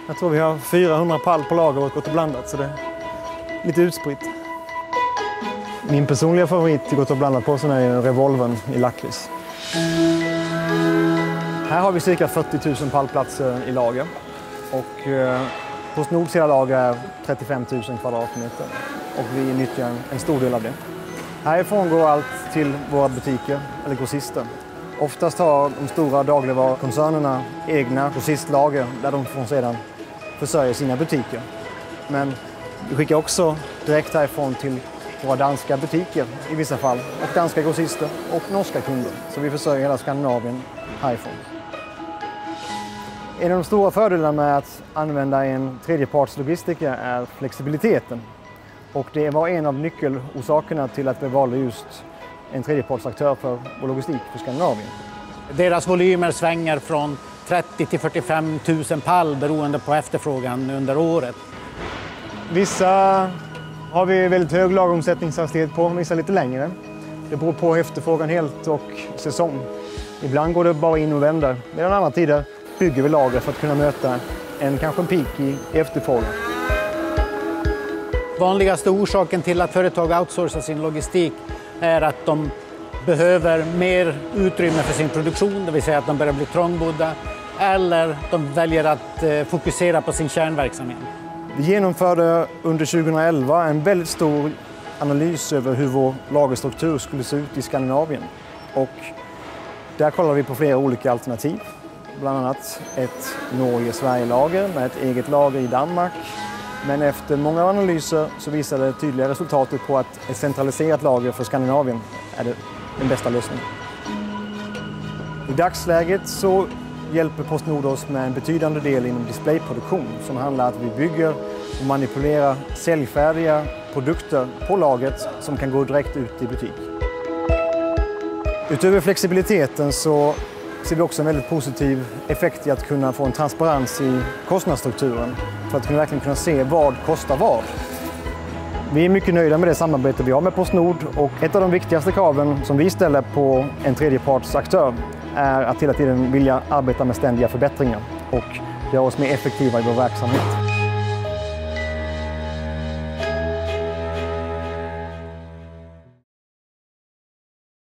Jag tror vi har 400 pall på lager och gott och blandat, så det är lite utspritt. Min personliga favorit i gott och blandat påsen är revolvern i lakrits. Här har vi cirka 40 000 pallplatser i lager. Och PostNords hela lager är 35 000 kvadratmeter. Och vi nyttjar en stor del av det. Härifrån går allt till våra butiker eller grossister. Oftast har de stora dagligvarukoncernerna egna grossistlager där de får sedan försörja sina butiker. Men vi skickar också direkt härifrån till våra danska butiker i vissa fall och danska grossister och norska kunder. Så vi försörjer hela Skandinavien härifrån. En av de stora fördelarna med att använda en tredjepartslogistiker är flexibiliteten. Och det var en av nyckelorsakerna till att vi valde just en tredjepartsaktör för vår logistik för Skandinavien. Deras volymer svänger från 30 till 45 000 pall beroende på efterfrågan under året. Vissa har vi väldigt hög lageromsättningshastighet på, vissa lite längre. Det beror på efterfrågan helt och säsong. Ibland går det bara in och vänder, medan andra tider bygger vi lager för att kunna möta kanske en peak i efterfrågan. Vanligaste orsaken till att företag outsourcar sin logistik är att de behöver mer utrymme för sin produktion, det vill säga att de börjar bli trångbodda, eller de väljer att fokusera på sin kärnverksamhet. Vi genomförde under 2011 en väldigt stor analys över hur vår lagerstruktur skulle se ut i Skandinavien. Och där kollade vi på flera olika alternativ. Bland annat ett Norge-Sverige-lager med ett eget lager i Danmark. Men efter många analyser så visade tydliga resultatet på att ett centraliserat lager för Skandinavien är den bästa lösningen. I dagsläget så hjälper PostNord oss med en betydande del inom displayproduktion som handlar om att vi bygger och manipulerar säljfärdiga produkter på lagret som kan gå direkt ut i butik. Utöver flexibiliteten så ser vi också en väldigt positiv effekt i att kunna få en transparens i kostnadsstrukturen för att verkligen kunna se vad kostar vad. Vi är mycket nöjda med det samarbete vi har med PostNord och ett av de viktigaste kraven som vi ställer på en tredjepartsaktör är att hela tiden vilja arbeta med ständiga förbättringar och göra oss mer effektiva i vår verksamhet.